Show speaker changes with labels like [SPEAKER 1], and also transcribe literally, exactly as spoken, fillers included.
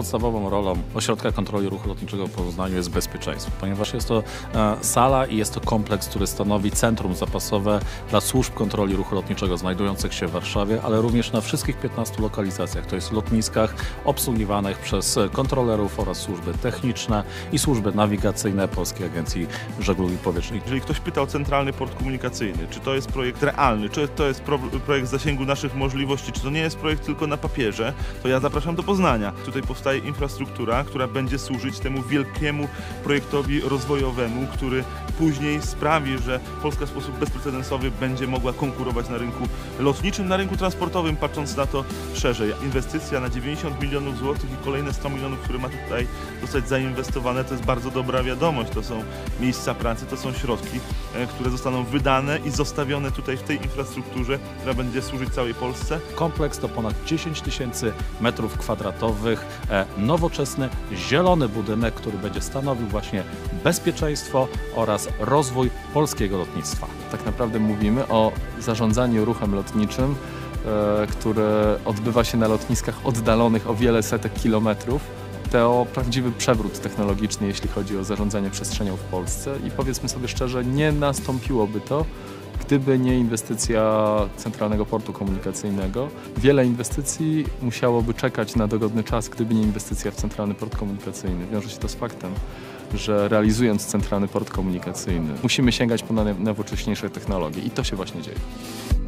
[SPEAKER 1] podstawową rolą Ośrodka Kontroli Ruchu Lotniczego w Poznaniu jest bezpieczeństwo, ponieważ jest to e, sala i jest to kompleks, który stanowi centrum zapasowe dla służb kontroli ruchu lotniczego znajdujących się w Warszawie, ale również na wszystkich piętnastu lokalizacjach, to jest lotniskach obsługiwanych przez kontrolerów oraz służby techniczne i służby nawigacyjne Polskiej Agencji Żeglugi Powietrznej.
[SPEAKER 2] Jeżeli ktoś pyta o Centralny Port Komunikacyjny, czy to jest projekt realny, czy to jest pro, projekt w zasięgu naszych możliwości, czy to nie jest projekt tylko na papierze, to ja zapraszam do Poznania. Tutaj powstaje infrastruktura, która będzie służyć temu wielkiemu projektowi rozwojowemu, który później sprawi, że Polska w sposób bezprecedensowy będzie mogła konkurować na rynku lotniczym, na rynku transportowym, patrząc na to szerzej. Inwestycja na dziewięćdziesiąt milionów złotych i kolejne sto milionów, które ma tutaj zostać zainwestowane, to jest bardzo dobra wiadomość. To są miejsca pracy, to są środki, które zostaną wydane i zostawione tutaj w tej infrastrukturze, która będzie służyć całej Polsce.
[SPEAKER 1] Kompleks to ponad dziesięć tysięcy metrów kwadratowych, e, nowoczesny, zielony budynek, który będzie stanowił właśnie bezpieczeństwo oraz rozwój polskiego lotnictwa.
[SPEAKER 3] Tak naprawdę mówimy o zarządzaniu ruchem lotniczym, e, które odbywa się na lotniskach oddalonych o wiele setek kilometrów. To prawdziwy przewrót technologiczny, jeśli chodzi o zarządzanie przestrzenią w Polsce i powiedzmy sobie szczerze, nie nastąpiłoby to, gdyby nie inwestycja Centralnego Portu Komunikacyjnego. Wiele inwestycji musiałoby czekać na dogodny czas, gdyby nie inwestycja w Centralny Port Komunikacyjny. Wiąże się to z faktem, że realizując Centralny Port Komunikacyjny musimy sięgać po najnowocześniejsze technologie i to się właśnie dzieje.